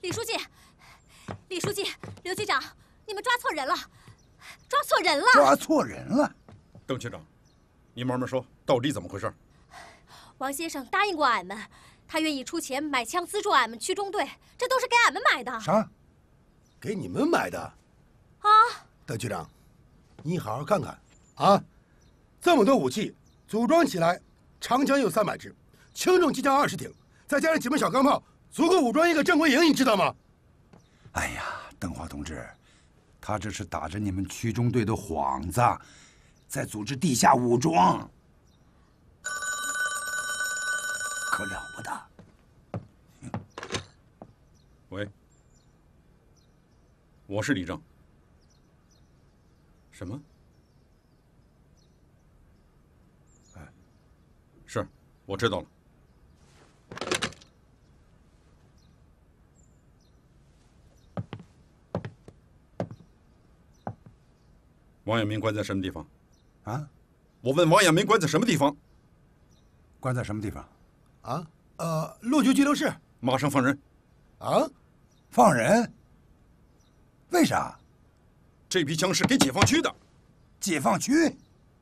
李书记，李书记，刘局长，你们抓错人了，抓错人了！ 抓错人了！ 邓局长，你慢慢说，到底怎么回事？ 王先生答应过俺们，他愿意出钱买枪资助俺们区中队，这都是给俺们买的。 啥？ 给你们买的？ 啊！ 邓局长，你好好看看啊！这么多武器组装起来，长枪有300支，轻重机枪20挺，再加上几门小钢炮，足够武装一个正规营，你知道吗？ 哎呀，邓华同志，他这是打着你们区中队的幌子，在组织地下武装，可了不得。 喂，我是李正。什么？哎，是，我知道了。王亚明关在什么地方？ 啊？ 我问王亚明关在什么地方？ 关在什么地方？ 啊？陆军拘留室。 马上放人。 啊？ 放人？为啥？ 这批枪是给解放区的。 解放区？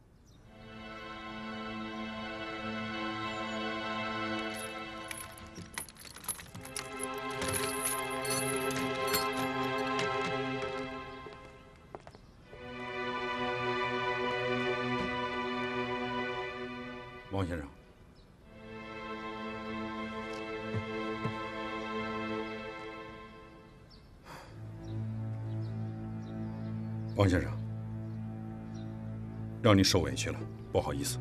王先生，王先生，让你受委屈了，不好意思。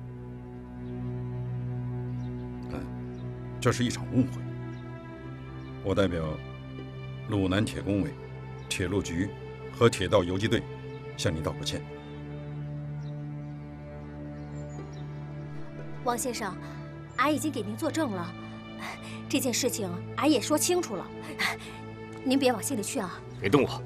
这是一场误会。我代表鲁南铁工委、铁路局和铁道游击队向你道个歉。 王先生，俺已经给您作证了，这件事情俺也说清楚了，您别往心里去啊。 别动我！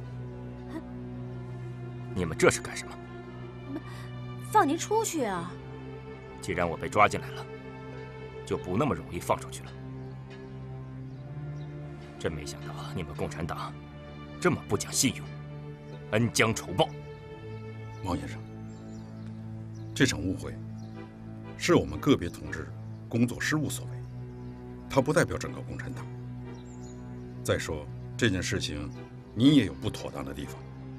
你们这是干什么？ 放您出去啊！ 既然我被抓进来了，就不那么容易放出去了。真没想到你们共产党这么不讲信用，恩将仇报。 王先生，这场误会是我们个别同志工作失误所为，它不代表整个共产党。再说这件事情，你也有不妥当的地方。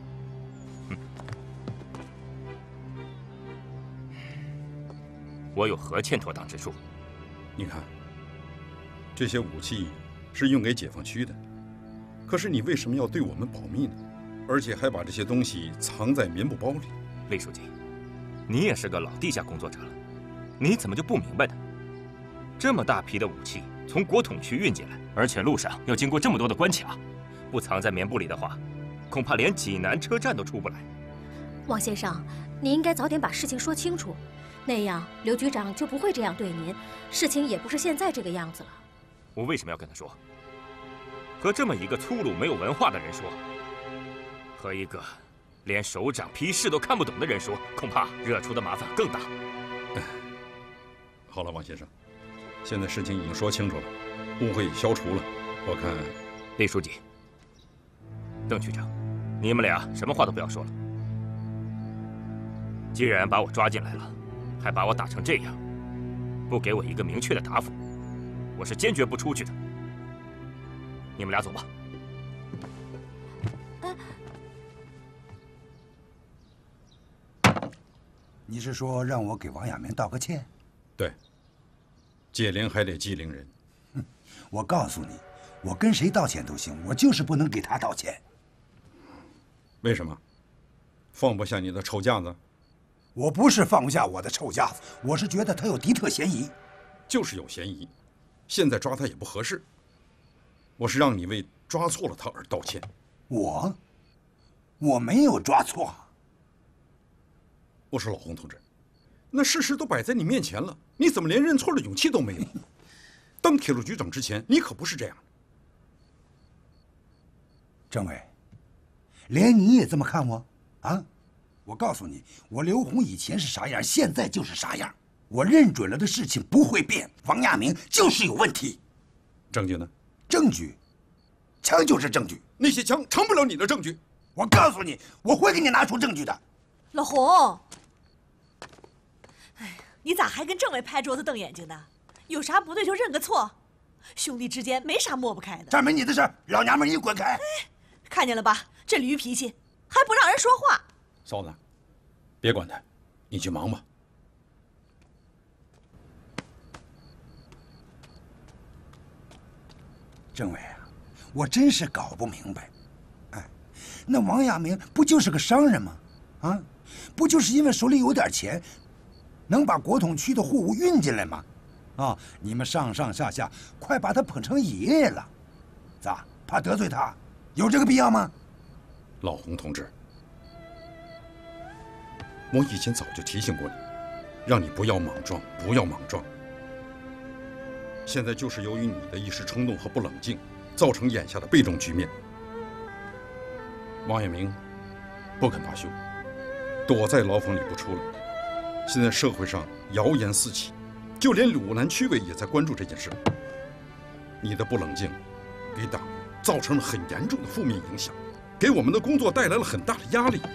我有何欠妥当之处？ 你看，这些武器是用给解放区的，可是你为什么要对我们保密呢？而且还把这些东西藏在棉布包里。 李书记，你也是个老地下工作者了，你怎么就不明白呢？这么大批的武器从国统区运进来，而且路上要经过这么多的关卡，不藏在棉布里的话，恐怕连济南车站都出不来。 王先生，你应该早点把事情说清楚，那样刘局长就不会这样对您，事情也不是现在这个样子了。 我为什么要跟他说？和这么一个粗鲁没有文化的人说，和一个连首长批示都看不懂的人说，恐怕惹出的麻烦更大。 好了，王先生，现在事情已经说清楚了，误会已消除了。我看， 李书记、邓局长，你们俩什么话都不要说了。既然把我抓进来了，还把我打成这样，不给我一个明确的答复，我是坚决不出去的。你们俩走吧。 你是说让我给王亚明道个歉？ 对，解铃还得系铃人。 我告诉你，我跟谁道歉都行，我就是不能给他道歉。 为什么？放不下你的臭架子？ 我不是放不下我的臭架子，我是觉得他有敌特嫌疑。 就是有嫌疑，现在抓他也不合适。我是让你为抓错了他而道歉。 我没有抓错。 我说老洪同志，那事实都摆在你面前了，你怎么连认错的勇气都没有？当铁路局长之前，你可不是这样的。 政委，连你也这么看我啊？我告诉你，我刘洪以前是啥样，现在就是啥样。我认准了的事情不会变，王亚明就是有问题。 证据呢？ 证据枪就是证据， 那些枪成不了你的证据。 我告诉你，我会给你拿出证据的。 老洪，哎呀，你咋还跟政委拍桌子瞪眼睛呢？有啥不对就认个错，兄弟之间没啥抹不开的。 这没你的事儿，老娘们你滚开！ 看见了吧，这驴脾气，还不让人说话。 嫂子，别管他，你去忙吧。 政委啊，我真是搞不明白，哎，那王亚明不就是个商人吗？啊，不就是因为手里有点钱，能把国统区的货物运进来吗？啊，你们上上下下快把他捧成爷爷了，咋怕得罪他？有这个必要吗？ 老洪同志，我以前早就提醒过你，让你不要莽撞，不要莽撞。现在就是由于你的一时冲动和不冷静，造成眼下的被动局面。王亚明不肯罢休，躲在牢房里不出来。现在社会上谣言四起，就连鲁南区委也在关注这件事。你的不冷静，给党造成了很严重的负面影响，给我们的工作带来了很大的压力。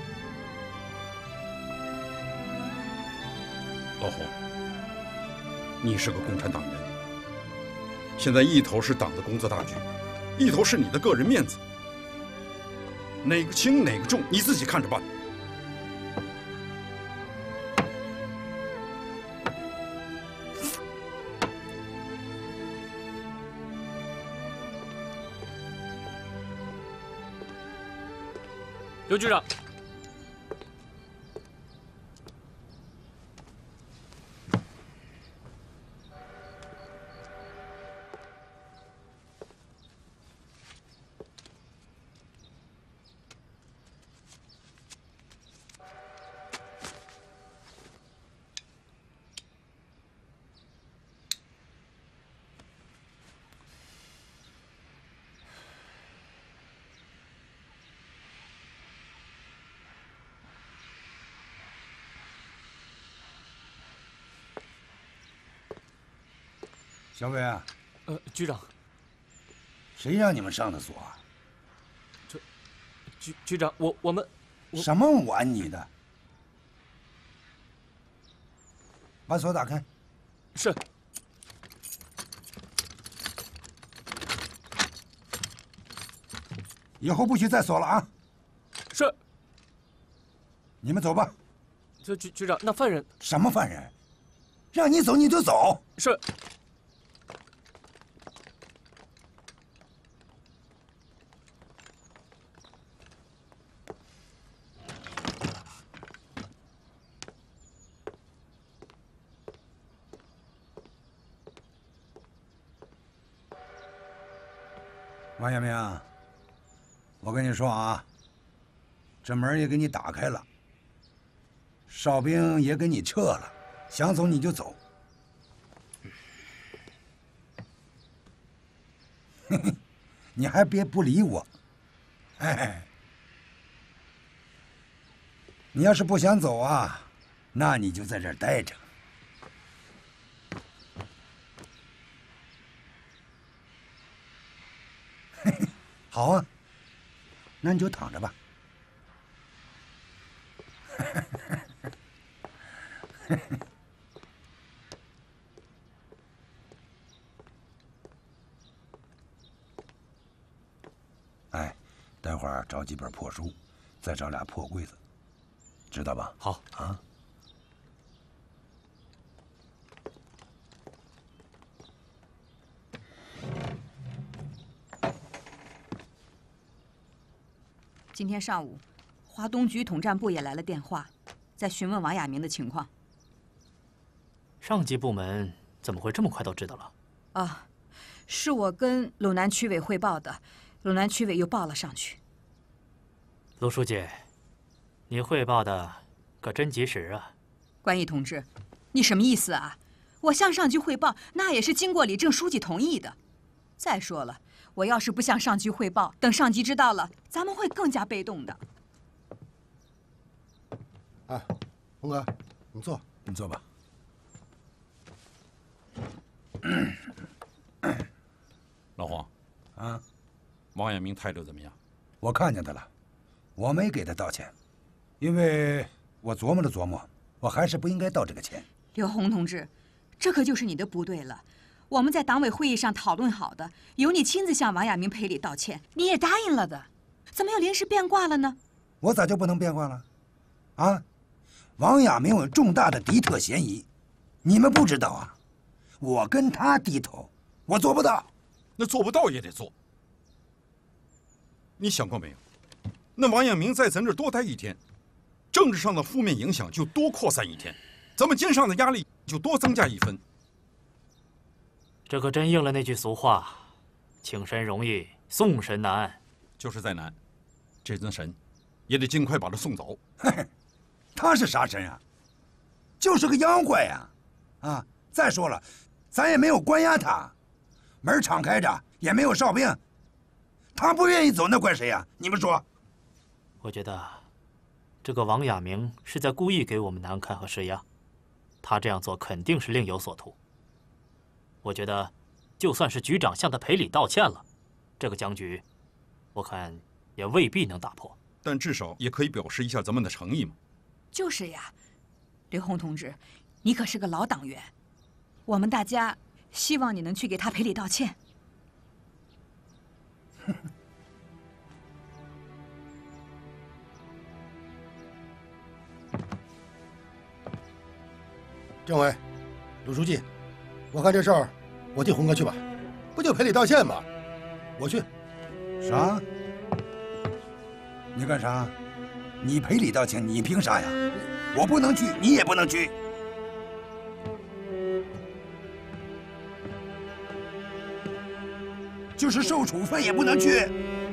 老洪，你是个共产党员，现在一头是党的工作大局，一头是你的个人面子，哪个轻哪个重，你自己看着办。 刘局长， 小伟啊， 局长， 谁让你们上的锁啊？ 局长，我们什么我安你的？把锁打开。 是。 以后不许再锁了啊！ 是。 你们走吧。 局长，那犯人什么犯人？让你走你就走。 是。 王亚明，我跟你说啊，这门也给你打开了，哨兵也给你撤了，想走你就走。嘿嘿，你还别不理我。哎，你要是不想走啊，那你就在这儿待着。好啊，那你就躺着吧。哎，待会儿找几本破书，再找俩破柜子，知道吧？ 好啊。 今天上午，华东局统战部也来了电话，在询问王亚明的情况。 上级部门怎么会这么快都知道了？ 啊，是我跟鲁南区委汇报的，鲁南区委又报了上去。 卢书记，你汇报的可真及时啊！ 关毅同志，你什么意思啊？我向上级汇报，那也是经过李正书记同意的。再说了，我要是不向上级汇报，等上级知道了，咱们会更加被动的。 哎，洪哥，你坐， 你坐吧。 老黄， 啊， 王亚明态度怎么样？ 我看见他了，我没给他道歉，因为我琢磨了琢磨，我还是不应该道这个歉。 刘洪同志，这可就是你的不对了。我们在党委会议上讨论好的，由你亲自向王亚明赔礼道歉，你也答应了的，怎么又临时变卦了呢？ 我咋就不能变卦了？啊，王亚明有重大的敌特嫌疑，你们不知道啊？我跟他低头，我做不到。 那做不到也得做。你想过没有？那王亚明在咱这儿多待一天，政治上的负面影响就多扩散一天，咱们肩上的压力就多增加1分。 这可真应了那句俗话：“请神容易送神难。” 就是再难，这尊神也得尽快把他送走。 嘿嘿，他是啥神啊？就是个妖怪呀！啊，再说了，咱也没有关押他，门敞开着，也没有哨兵，他不愿意走，那怪谁呀？你们说？ 我觉得，这个王亚明是在故意给我们难堪和施压，他这样做肯定是另有所图。我觉得，就算是局长向他赔礼道歉了，这个僵局，我看也未必能打破。 但至少也可以表示一下咱们的诚意嘛。 就是呀，刘洪同志，你可是个老党员，我们大家希望你能去给他赔礼道歉。 政委，鲁书记，我看这事儿，我替洪哥去吧，不就赔礼道歉吗？我去。 啥？你干啥？你赔礼道歉，你凭啥呀？我不能去，你也不能去。就是受处分也不能去。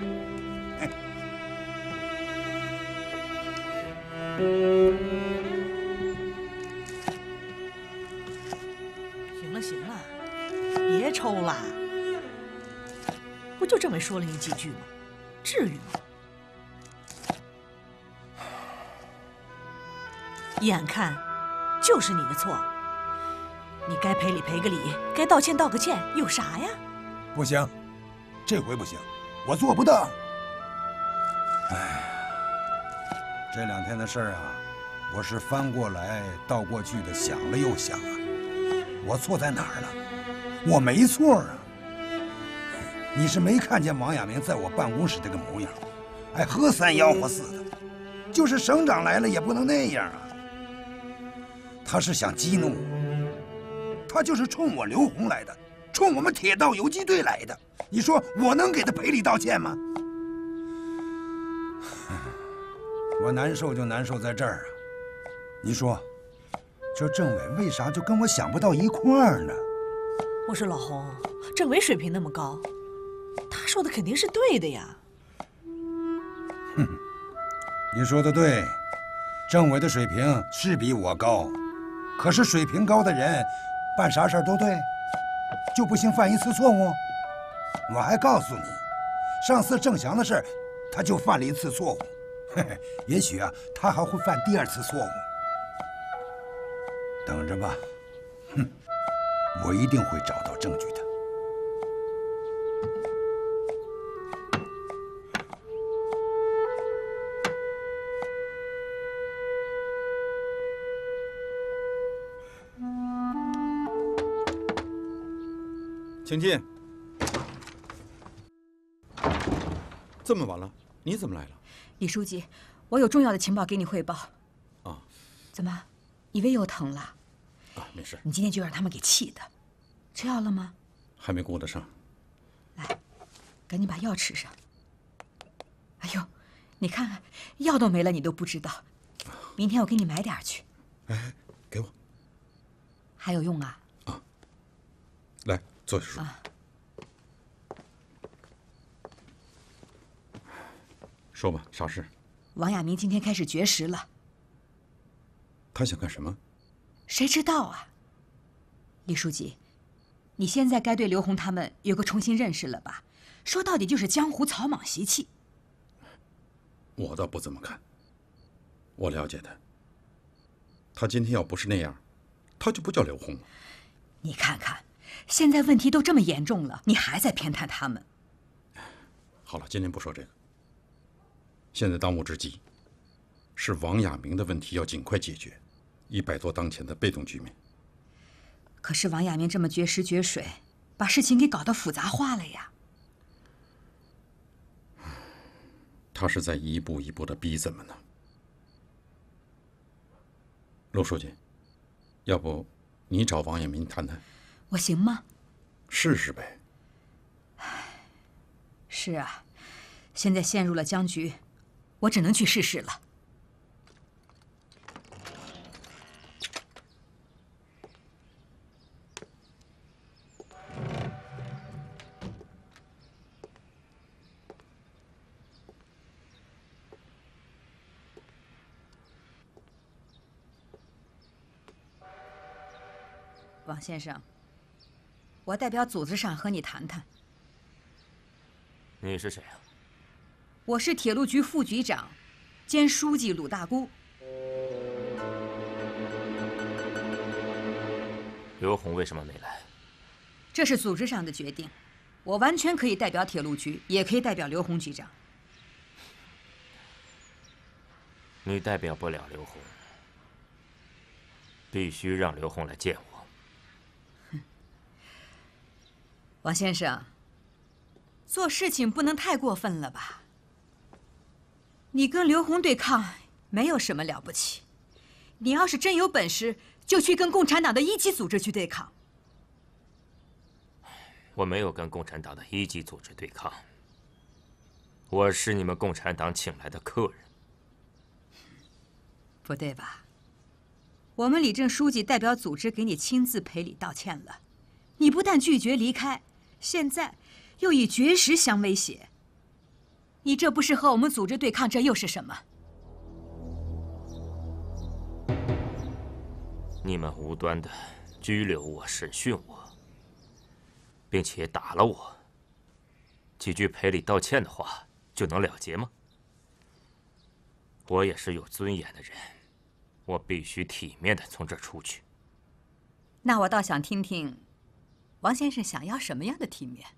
行了行了，别抽了。不就政委说了你几句吗？至于吗？眼看就是你的错，你该赔礼赔个礼，该道歉道个歉，有啥呀？ 不行，这回不行，我做不到。哎，这2天的事儿啊，我是翻过来倒过去的想了又想啊，我错在哪儿了？我没错啊。你是没看见王亚明在我办公室这个模样，哎，喝3吆喝4的，就是省长来了也不能那样啊。他是想激怒我，他就是冲我刘洪来的，冲我们铁道游击队来的。你说我能给他赔礼道歉吗？我难受就难受在这儿啊！你说，这政委为啥就跟我想不到一块儿呢？ 我说老洪，政委水平那么高，他说的肯定是对的呀。 哼，你说的对，政委的水平是比我高，可是水平高的人办啥事儿都对，就不行犯1次错误。我还告诉你，上次郑祥的事儿，他就犯了1次错误，嘿嘿，也许啊，他还会犯第2次错误。等着吧，哼，我一定会找到证据的。 请进。这么晚了，你怎么来了？ 李书记，我有重要的情报给你汇报。 啊， 怎么，你胃又疼了？ 啊，没事。 你今天就让他们给气的。吃药了吗？ 还没顾得上。 来，赶紧把药吃上。哎呦，你看看，药都没了，你都不知道。明天我给你买点去。 哎，给我。 还有用啊？ 啊，来，坐下说。 啊。 说吧，啥事？ 王亚明今天开始绝食了。 他想干什么？ 谁知道啊？李书记，你现在该对刘洪他们有个重新认识了吧？说到底就是江湖草莽习气。 我倒不这么看。我了解他。他今天要不是那样，他就不叫刘洪了。 你看看，现在问题都这么严重了，你还在偏袒他们。 好了，今天不说这个。现在当务之急是王亚明的问题要尽快解决，以摆脱当前的被动局面。 可是王亚明这么绝食绝水，把事情给搞得复杂化了呀。 他是在一步一步的逼咱们呢。陆书记，要不你找王亚明谈谈？ 我行吗？ 试试呗。 是啊，现在陷入了僵局，我只能去试试了。王先生，我代表组织上和你谈谈。 你是谁啊？ 我是铁路局副局长，兼书记鲁大姑。 刘红为什么没来？ 这是组织上的决定，我完全可以代表铁路局，也可以代表刘红局长。 你代表不了刘红，必须让刘红来见我。 王先生，做事情不能太过分了吧？你跟刘红对抗没有什么了不起，你要是真有本事，就去跟共产党的一级组织去对抗。 我没有跟共产党的一级组织对抗，我是你们共产党请来的客人。 不对吧？我们李正书记代表组织给你亲自赔礼道歉了，你不但拒绝离开，现在又以绝食相威胁，你这不是和我们组织对抗，这又是什么？ 你们无端的拘留我、审讯我，并且打了我，几句赔礼道歉的话就能了结吗？我也是有尊严的人，我必须体面的从这儿出去。 那我倒想听听，王先生想要什么样的体面？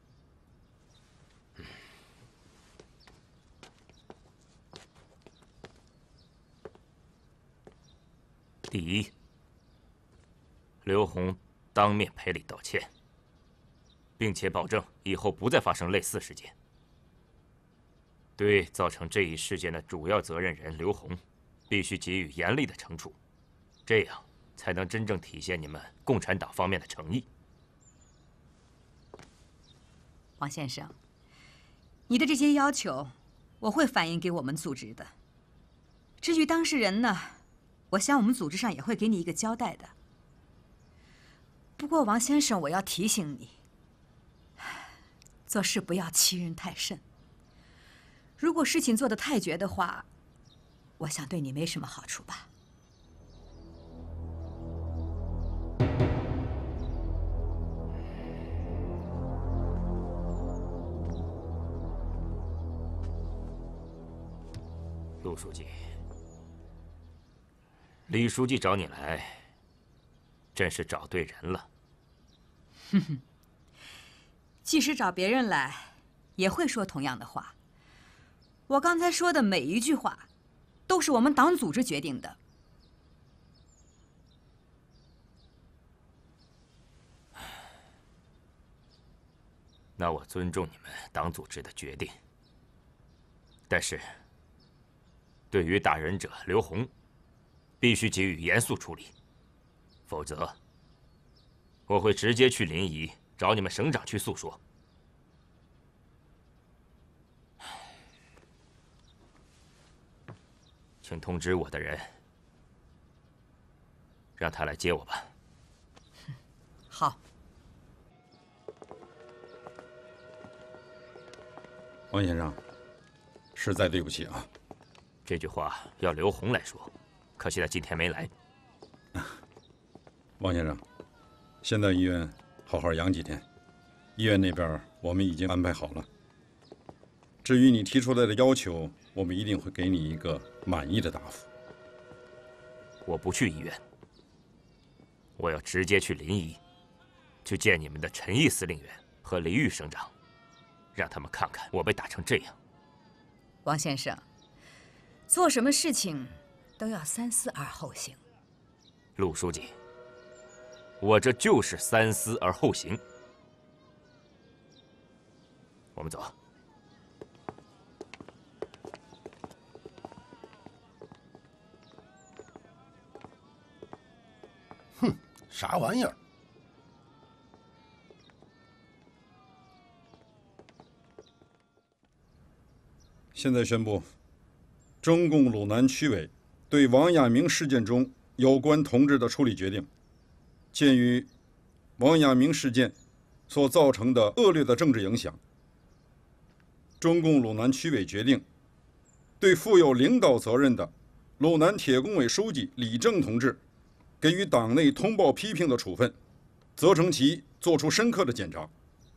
第一，刘红当面赔礼道歉，并且保证以后不再发生类似事件。对造成这一事件的主要责任人刘红，必须给予严厉的惩处，这样才能真正体现你们共产党方面的诚意。 王先生，你的这些要求，我会反映给我们组织的。至于当事人呢，我想我们组织上也会给你一个交代的。不过王先生，我要提醒你，做事不要欺人太甚。如果事情做得太绝的话，我想对你没什么好处吧。 陆书记，李书记找你来，真是找对人了。 哼哼，即使找别人来，也会说同样的话。我刚才说的每一句话，都是我们党组织决定的。 那我尊重你们党组织的决定，但是，对于打人者刘红，必须给予严肃处理，否则，我会直接去临沂找你们省长去诉说。请通知我的人，让他来接我吧。 好。 王先生，实在对不起啊。 这句话要刘红来说，可惜他今天没来。 王先生，先到医院好好养几天，医院那边我们已经安排好了。至于你提出来的要求，我们一定会给你一个满意的答复。 我不去医院，我要直接去临沂，去见你们的陈毅司令员和李玉省长， 让他们看看我被打成这样。 王先生，做什么事情都要三思而后行。 陆书记，我这就是三思而后行。我们走。 哼，啥玩意儿？ 现在宣布，中共鲁南区委对王亚明事件中有关同志的处理决定，鉴于王亚明事件所造成的恶劣的政治影响，中共鲁南区委决定对负有领导责任的鲁南铁工委书记李正同志给予党内通报批评的处分，责成其作出深刻的检查。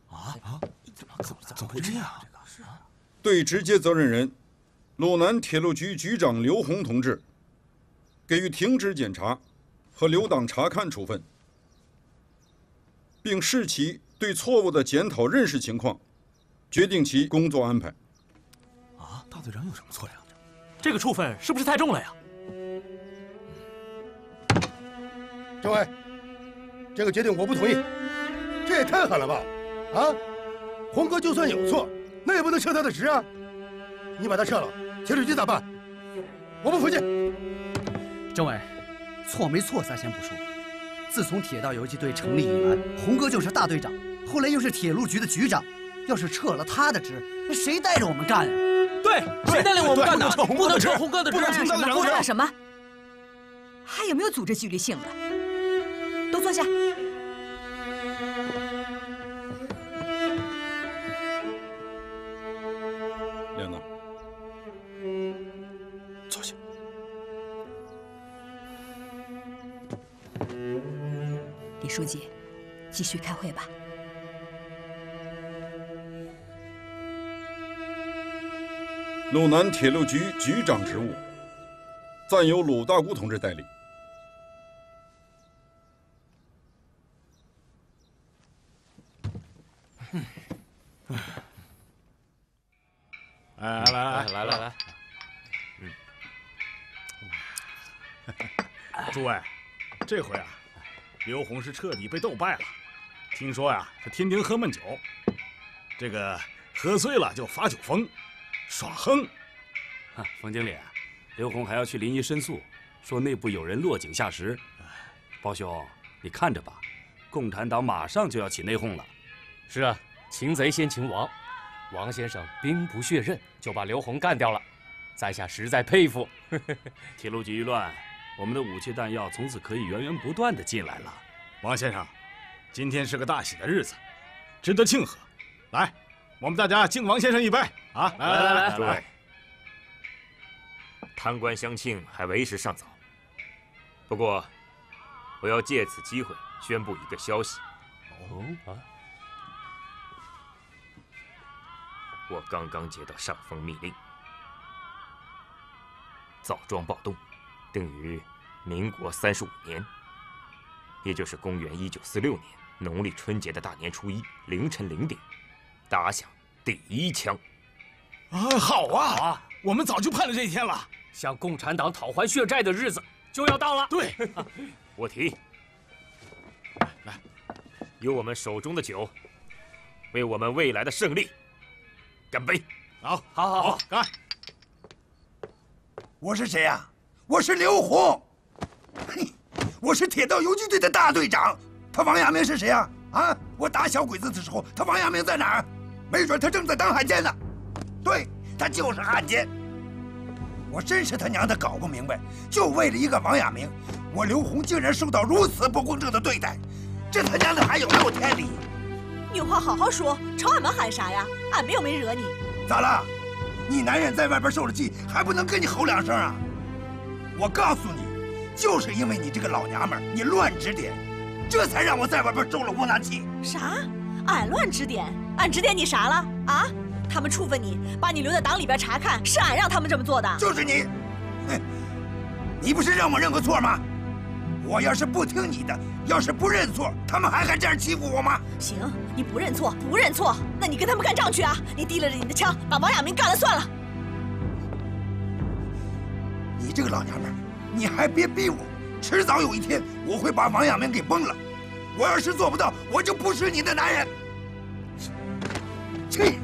怎么会这样？ 对直接责任人鲁南铁路局局长刘洪同志给予停职检查和留党察看处分，并视其对错误的检讨认识情况，决定其工作安排。 啊，大队长有什么错呀？ 这个处分是不是太重了呀？ 政委，这个决定我不同意，这也太狠了吧！啊，洪哥就算有错，那也不能撤他的职啊！你把他撤了，铁路局咋办？我不服气！ 政委，错没错咱先不说，自从铁道游击队成立以来，洪哥就是大队长，后来又是铁路局的局长，要是撤了他的职，那谁带着我们干呀？ 对，谁带领我们干的？不能撤洪哥的职， 胡闹什么？还有没有组织纪律性的？都坐下。 连长， 坐下。 李书记，继续开会吧。 鲁南铁路局局长职务暂由鲁大姑同志代理。 来，诸位，这回啊，刘洪是彻底被斗败了。听说呀，他天天喝闷酒，这个喝醉了就发酒疯，耍横。 冯经理，刘洪还要去临沂申诉，说内部有人落井下石。包兄，你看着吧，共产党马上就要起内讧了。 是啊，擒贼先擒王。王先生兵不血刃就把刘洪干掉了，在下实在佩服。 铁路局一乱，我们的武器弹药从此可以源源不断地进来了。 王先生，今天是个大喜的日子，值得庆贺。来，我们大家敬王先生一杯啊！来， 诸位，贪官相庆还为时尚早。不过，我要借此机会宣布一个消息。我刚刚接到上峰密令，枣庄暴动定于民国35年，也就是公元1946年农历春节的大年初一凌晨0点，打响第1枪。 好啊！我们早就盼着这一天了。 向共产党讨还血债的日子就要到了。 对， 我提，来，用我们手中的酒，为我们未来的胜利干杯！ 好，干！ 我是谁呀？我是刘洪。嘿，我是铁道游击队的大队长。他王亚明是谁呀？啊！我打小鬼子的时候，他王亚明在哪儿？没准他正在当汉奸呢。对，他就是汉奸。我真是他娘的搞不明白，就为了一个王亚明，我刘洪竟然受到如此不公正的对待，这他娘的还有没有天理？ 你有话好好说，朝俺们喊啥呀？俺们又没惹你。 咋了？你男人在外边受了气，还不能跟你吼2声啊？我告诉你，就是因为你这个老娘们儿，你乱指点，这才让我在外边受了窝囊气。 啥？俺乱指点？俺指点你啥了？啊？他们处分你，把你留在党里边查看，是俺让他们这么做的。 就是你，哼！你不是让我认个错吗？ 我要是不听你的，要是不认错，他们还敢这样欺负我吗？ 行，你不认错，不认错，那你跟他们干仗去啊！你提了你的枪，把王亚明干了算了。 你这个老娘们儿，你还别逼我，迟早有一天我会把王亚明给崩了。我要是做不到，我就不是你的男人。去！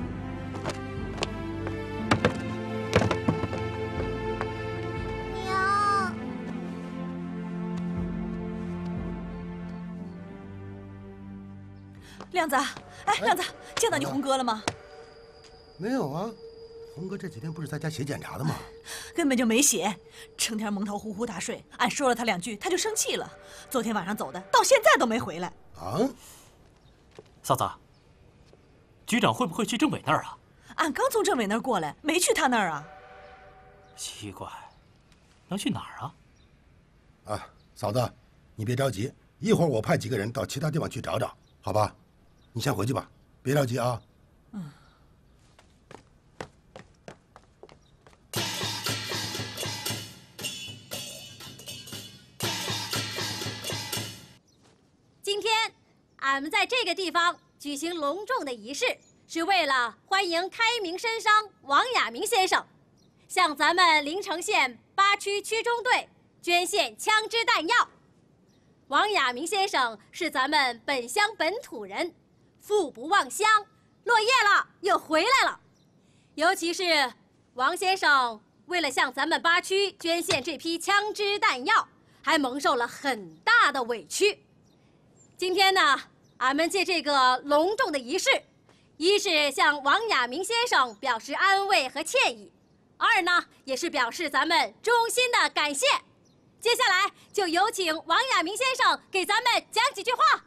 娘， 亮子，哎，亮子，见到你红哥了吗？ 没有啊，红哥这几天不是在家写检查的吗？ 根本就没写，成天蒙头呼呼大睡。俺说了他2句，他就生气了。昨天晚上走的，到现在都没回来。 啊？ 嫂子，局长会不会去政委那儿啊？ 俺刚从政委那儿过来，没去他那儿啊。 奇怪，能去哪儿啊？ 啊，嫂子，你别着急，一会儿我派几个人到其他地方去找找，好吧？你先回去吧，别着急啊。 嗯。 今天俺们在这个地方举行隆重的仪式，是为了欢迎开明绅商王亚明先生向咱们临城县8区区中队捐献枪支弹药。王亚明先生是咱们本乡本土人，父不忘乡，落叶了又回来了。尤其是王先生为了向咱们8区捐献这批枪支弹药，还蒙受了很大的委屈。今天呢，俺们借这个隆重的仪式，一是向王亚明先生表示安慰和歉意，二呢也是表示咱们衷心的感谢。接下来就有请王亚明先生给咱们讲几句话。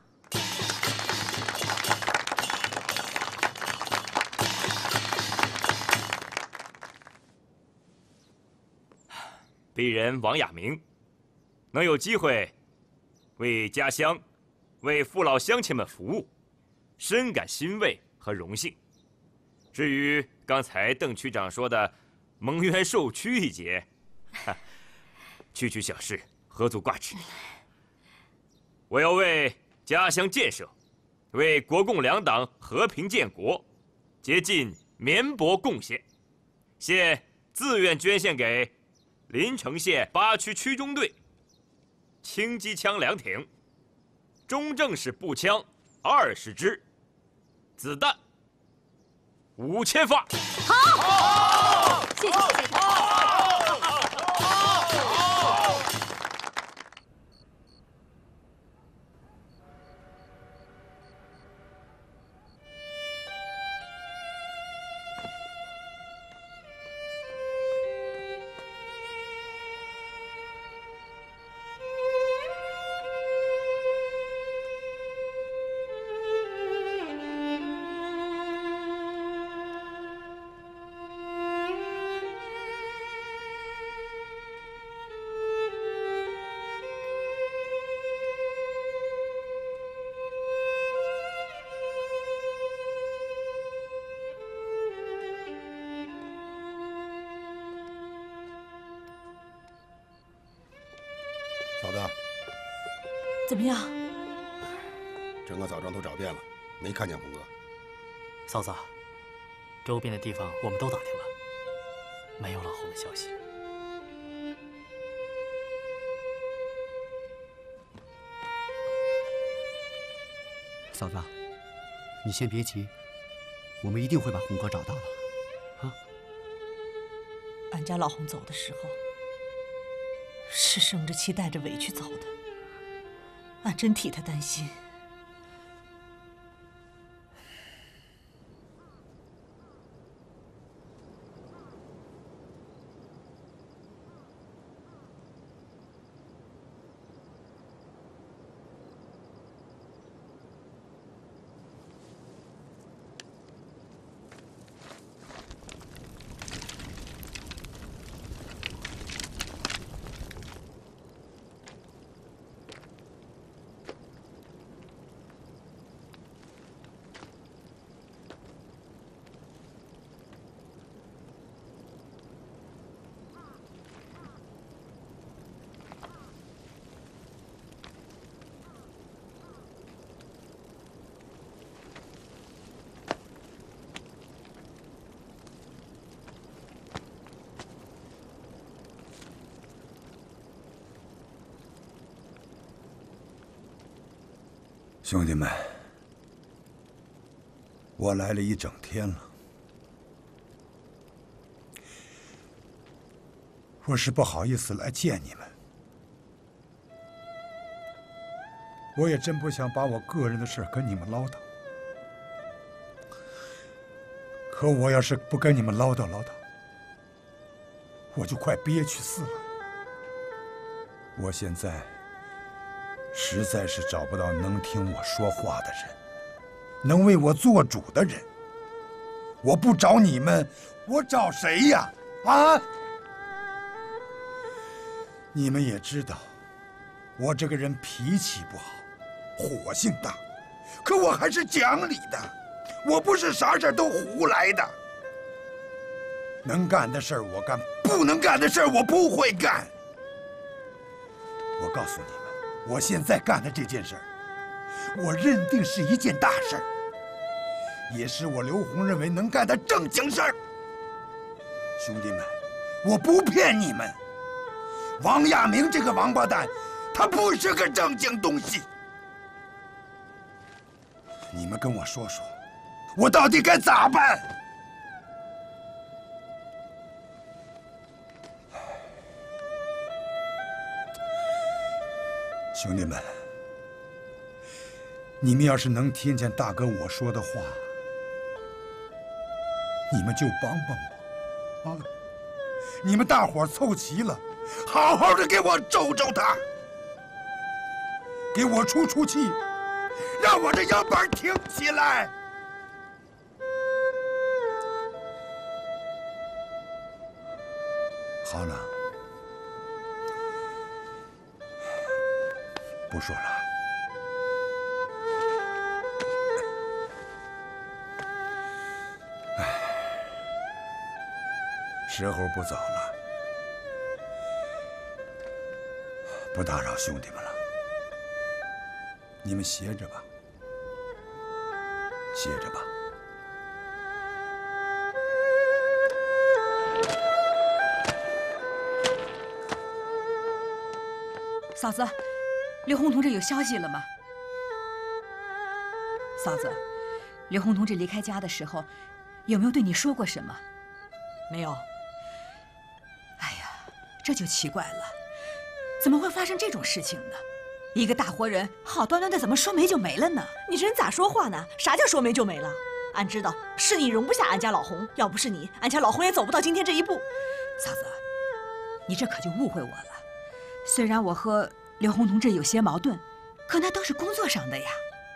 鄙人王亚明，能有机会为家乡、为父老乡亲们服务，深感欣慰和荣幸。至于刚才邓区长说的蒙冤受屈一节，区区小事，何足挂齿。我要为家乡建设，为国共两党和平建国，竭尽绵薄贡献。现自愿捐献给临城县8区区中队轻机枪2挺，中正式步枪20支，子弹5000发。 好，谢谢谢谢。 嫂子， 怎么样？ 整个枣庄都找遍了，没看见红哥。 嫂子，周边的地方我们都打听了，没有老红的消息。 嫂子，你先别急，我们一定会把红哥找到的。啊！ 俺家老红走的时候，是生着气带着委屈走的，俺真替他担心。 兄弟们，我来了一整天了，我是不好意思来见你们，我也真不想把我个人的事跟你们唠叨。可我要是不跟你们唠叨唠叨，我就快憋屈死了。我现在实在是找不到能听我说话的人，能为我做主的人。我不找你们，我找谁呀？啊！你们也知道，我这个人脾气不好，火性大，可我还是讲理的，我不是啥事都胡来的。能干的事儿我干，不能干的事儿我不会干。我告诉你们，我现在干的这件事儿，我认定是一件大事儿，也是我刘洪认为能干的正经事儿。兄弟们，我不骗你们，王亚明这个王八蛋，他不是个正经东西。你们跟我说说，我到底该咋办？兄弟们，你们要是能听见大哥我说的话，你们就帮帮我啊！你们大伙凑齐了，好好的给我咒咒他，给我出出气，让我这腰板挺起来。好了，不说了。哎，时候不早了，不打扰兄弟们了。你们歇着吧，歇着吧。 嫂子，刘洪同志有消息了吗？嫂子，刘洪同志离开家的时候，有没有对你说过什么？没有。哎呀，这就奇怪了，怎么会发生这种事情呢？一个大活人，好端端的怎么说没就没了呢？ 你这人咋说话呢？啥叫说没就没了？俺知道是你容不下俺家老洪，要不是你，俺家老洪也走不到今天这一步。 嫂子，你这可就误会我了。虽然我和刘洪同志有些矛盾，可那都是工作上的呀。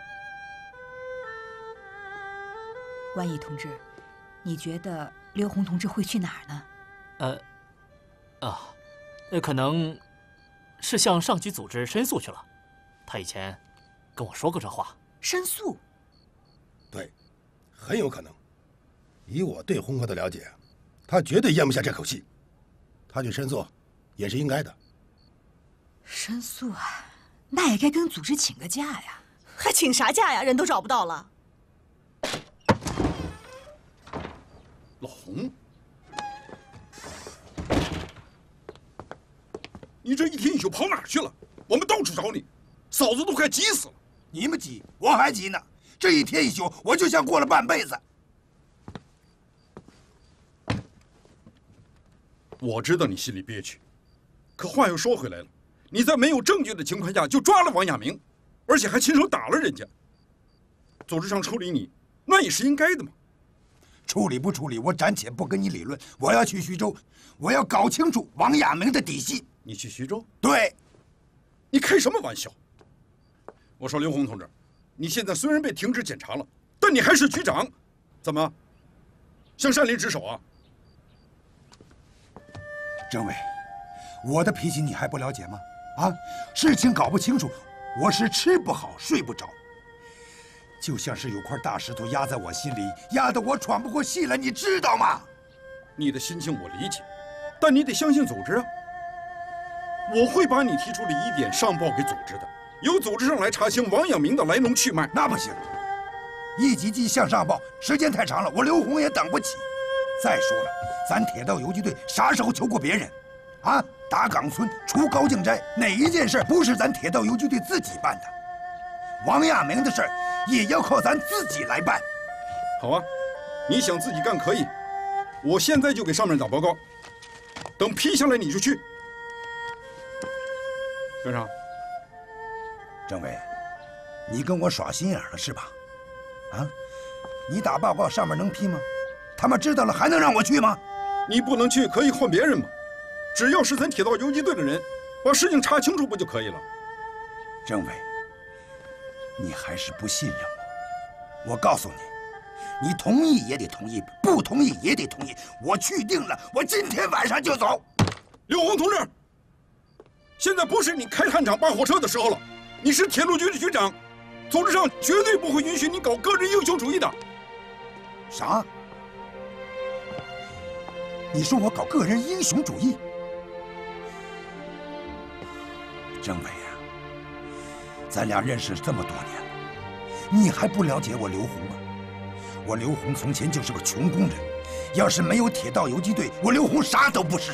关毅同志，你觉得刘洪同志会去哪儿呢？ 可能是向上级组织申诉去了。他以前跟我说过这话。 申诉？ 对，很有可能。以我对洪哥的了解，他绝对咽不下这口气，他去申诉也是应该的。 申诉啊，那也该跟组织请个假呀。 还请啥假呀？人都找不到了。 老洪，你这一天一宿跑哪儿去了？我们到处找你，嫂子都快急死了。 你们急，我还急呢。这一天一宿，我就像过了半辈子。 我知道你心里憋屈，可话又说回来了。你在没有证据的情况下就抓了王亚明，而且还亲手打了人家。组织上处理你，那也是应该的嘛。 处理不处理，我暂且不跟你理论。我要去徐州，我要搞清楚王亚明的底细。 你去徐州？ 对。 你开什么玩笑？我说刘洪同志，你现在虽然被停职检查了，但你还是局长，怎么向山林职守啊？ 政委，我的脾气你还不了解吗？啊，事情搞不清楚，我是吃不好睡不着，就像是有块大石头压在我心里，压得我喘不过气来，你知道吗？ 你的心情我理解，但你得相信组织啊。我会把你提出的疑点上报给组织的，由组织上来查清王亚明的来龙去脉。 那不行，一级级向上报，时间太长了，我刘洪也等不起。再说了，咱铁道游击队啥时候求过别人？啊，打岗村、除高敬斋，哪一件事不是咱铁道游击队自己办的？ 王亚明的事儿也要靠咱自己来办。 好啊，你想自己干可以，我现在就给上面打报告，等批下来你就去。干啥？ 政委，你跟我耍心眼了是吧？啊，你打报告上面能批吗？他们知道了还能让我去吗？ 你不能去，可以换别人嘛。只要是咱铁道游击队的人，把事情查清楚不就可以了？ 政委，你还是不信任我。我告诉你，你同意也得同意，不同意也得同意。我去定了，我今天晚上就走。 刘洪同志，现在不是你开探长扒火车的时候了，你是铁路局的局长，组织上绝对不会允许你搞个人英雄主义的。 啥？你说我搞个人英雄主义？政委啊，咱俩认识这么多年了，你还不了解我刘洪吗？我刘洪从前就是个穷工人，要是没有铁道游击队，我刘洪啥都不是。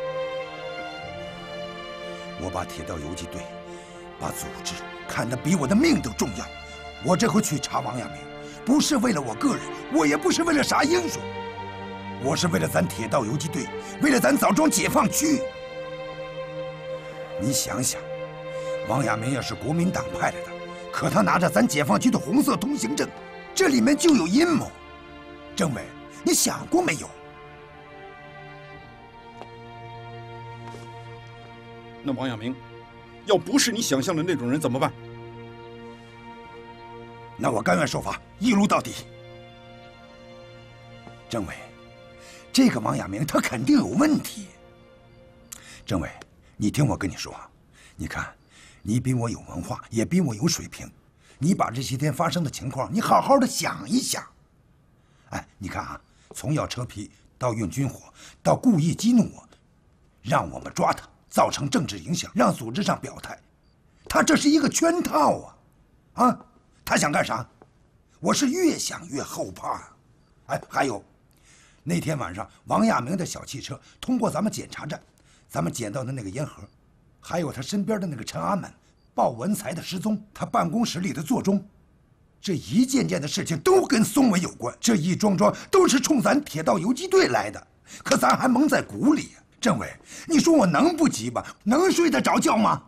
我把铁道游击队，把组织看得比我的命都重要。我这回去查王亚明，不是为了我个人，我也不是为了啥英雄，我是为了咱铁道游击队，为了咱枣庄解放区。你想想，王亚明要是国民党派来的，可他拿着咱解放区的红色通行证，这里面就有阴谋。政委，你想过没有？ 那王亚明，要不是你想象的那种人怎么办？ 那我甘愿受罚，一路到底。政委，这个王亚明他肯定有问题。政委，你听我跟你说，你看，你比我有文化，也比我有水平，你把这些天发生的情况，你好好的想一想。哎，你看啊，从要车皮到用军火，到故意激怒我，让我们抓他，造成政治影响，让组织上表态，他这是一个圈套啊！啊，他想干啥？我是越想越后怕。哎，还有，那天晚上王亚明的小汽车通过咱们检查站，咱们捡到的那个烟盒，还有他身边的那个陈阿满、鲍文才的失踪，他办公室里的座钟，这一件件的事情都跟松伟有关，这一桩桩都是冲咱铁道游击队来的，可咱还蒙在鼓里。政委，你说我能不急吗？能睡得着觉吗？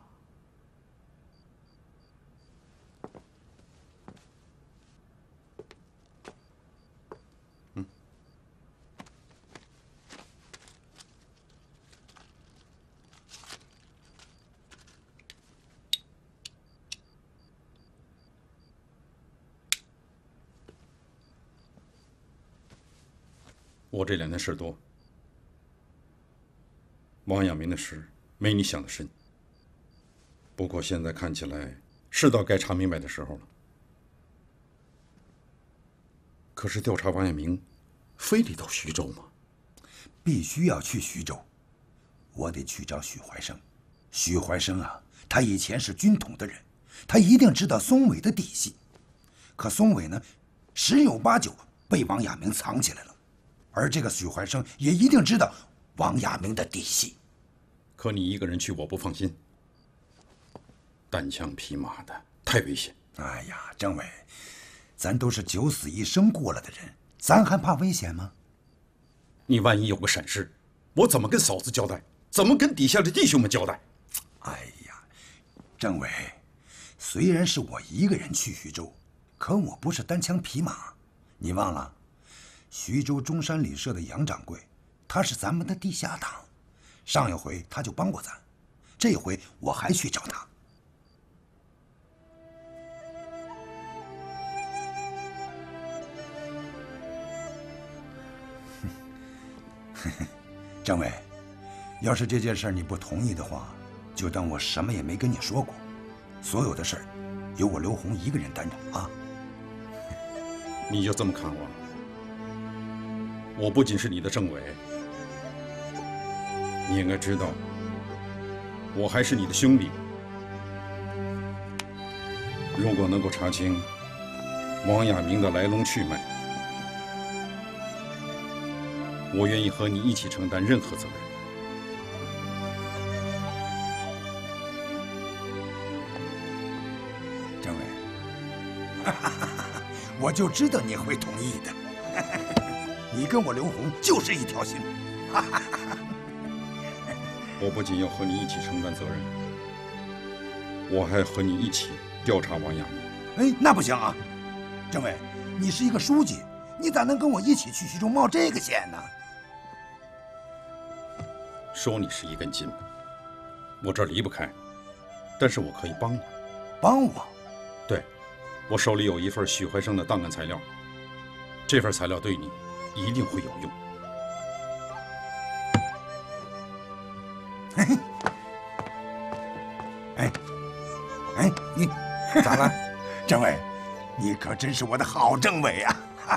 我这2年事多，王亚明的事没你想的深。不过现在看起来是到该查明白的时候了。可是调查王亚明，非得到徐州吗？ 必须要去徐州，我得去找许怀生。许怀生啊，他以前是军统的人，他一定知道松伟的底细。可松伟呢，十有八九被王亚明藏起来了。而这个许怀生也一定知道王亚明的底细。 可你一个人去，我不放心。单枪匹马的，太危险。 哎呀，政委，咱都是九死一生过了的人，咱还怕危险吗？ 你万一有个闪失，我怎么跟嫂子交代？怎么跟底下的弟兄们交代？ 哎呀，政委，虽然是我一个人去徐州，可我不是单枪匹马，你忘了？徐州中山旅社的杨掌柜，他是咱们的地下党，上一回他就帮过咱，这回我还去找他。政委，要是这件事你不同意的话，就当我什么也没跟你说过，所有的事儿由我刘洪一个人担着啊。 你就这么看我？我不仅是你的政委，你应该知道，我还是你的兄弟。如果能够查清王亚明的来龙去脉，我愿意和你一起承担任何责任。 政委， 我就知道你会同意的。你跟我刘洪就是一条心。 我不仅要和你一起承担责任，我还和你一起调查王亚明。 哎，那不行啊！政委，你是一个书记，你咋能跟我一起去徐州冒这个险呢？ 说你是一根筋，我这儿离不开，但是我可以帮你。 帮我？ 对，我手里有一份许怀生的档案材料，这份材料对你一定会有用。 哎，你咋了？政委，你可真是我的好政委啊！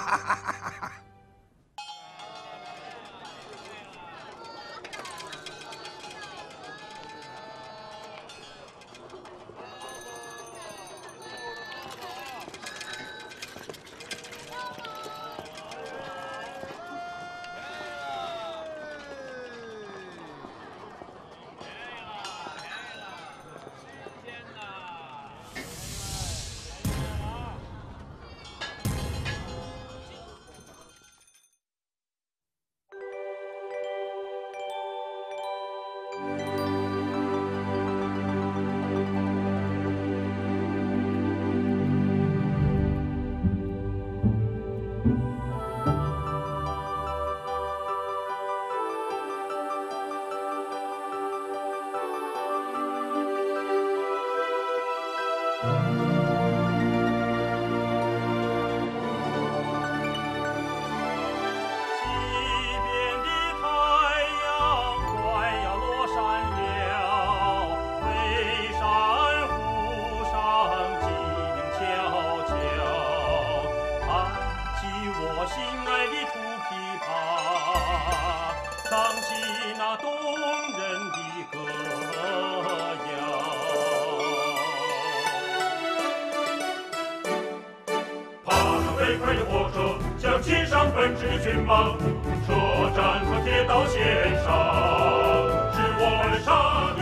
飞快的火车将骑上奔驰的骏马，车站和铁道线上，是我们的沙